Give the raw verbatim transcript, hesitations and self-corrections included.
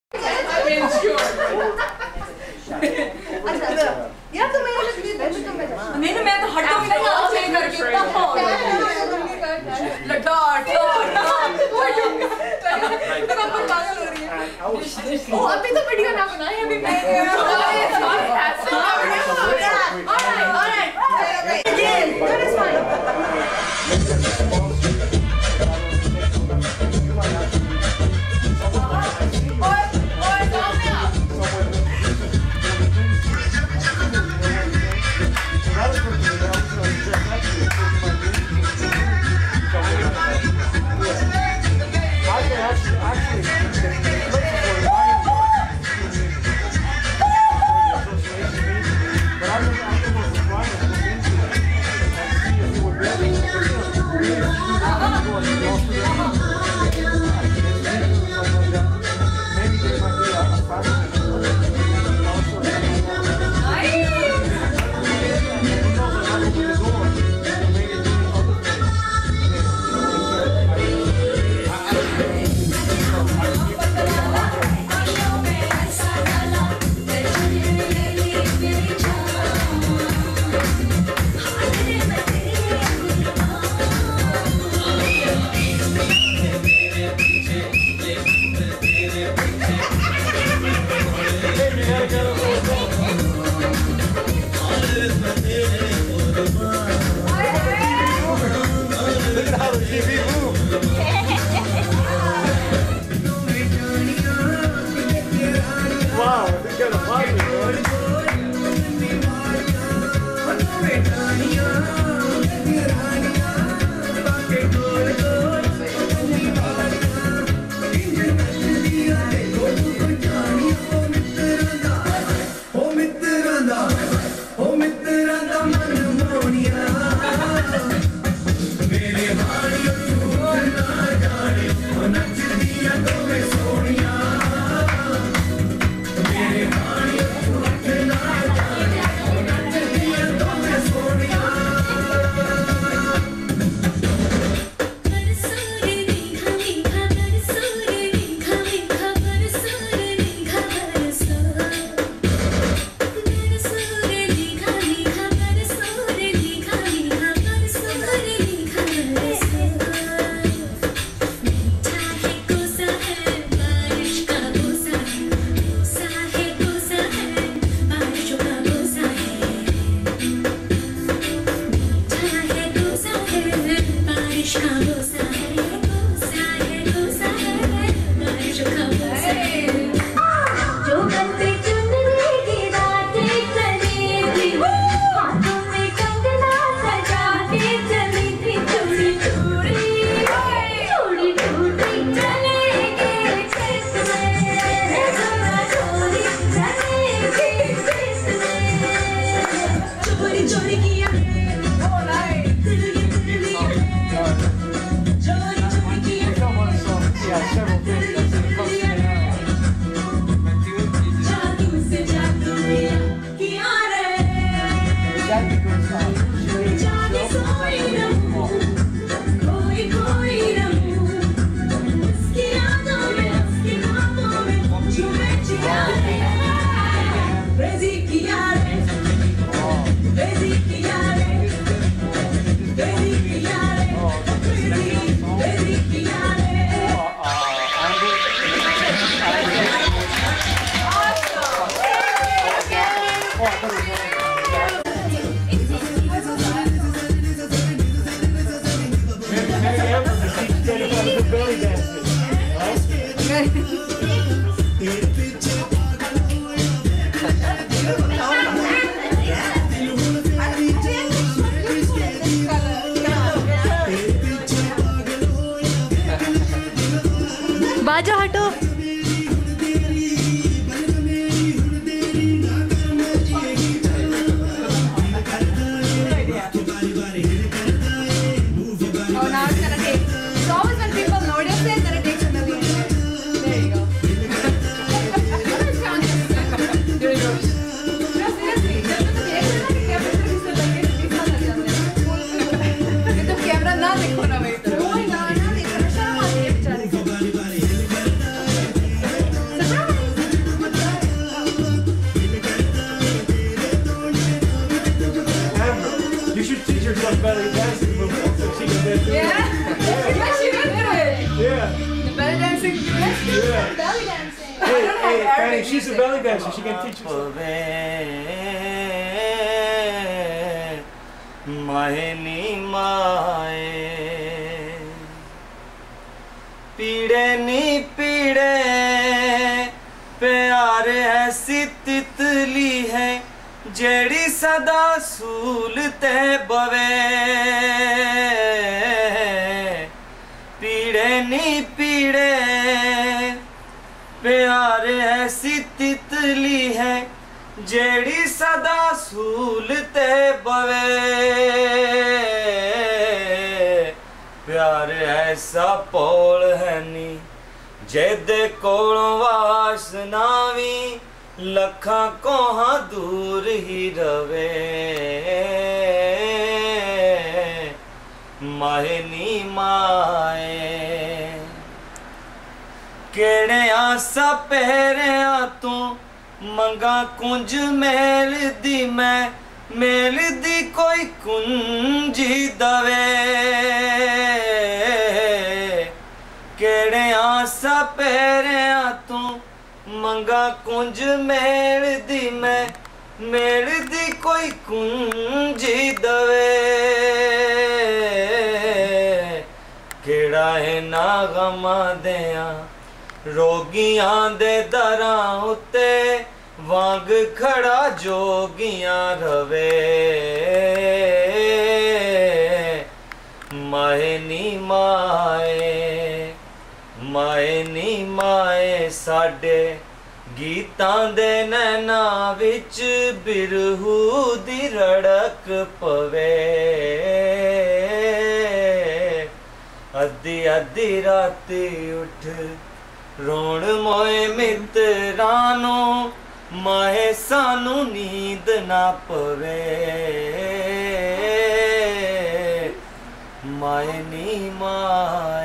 यार तो मैंने नहीं ना मैं तो हटो ही नहीं आप चेंज करके लटा पागल हो रही है। ओ अभी तो वीडियो ना बनाए अभी मैं बाजा हटो। Penny, Arabic Penny, she's a music. belly dancer. She can teach you something. महनी माए पीड़े नी पीड़े प्यार ऐसी तितली है जेड़ी सदा सूलते बवे पीड़े नी पीड़े प्यार ऐसी तितली है जेड़ी सदा सूलते बवे प्यार ऐसा पौल है नी जेदे कोलों वासना भी लखा कोहा दूर ही रवे महनी माए केड़े आसा पहरिया तू मंगा कुंज मेल दी मैं मेल दी कोई कुंजी दवे केड़े आसा पहरिया तू मंगा कुंज मेल दी मैं मेल दी कोई कुंजी दवे केड़ा है ना गमा दिया रोगियां दे दरां उत्ते वांग खड़ा जोगियां रवे महनी माए महनी माए साडे गीतां दे नैना विच बिरहू दी रड़क पवे अद्धी अद्धी राती उठ रोण मोए मित्रानो माहे सानू नींद ना पवे महनी माए।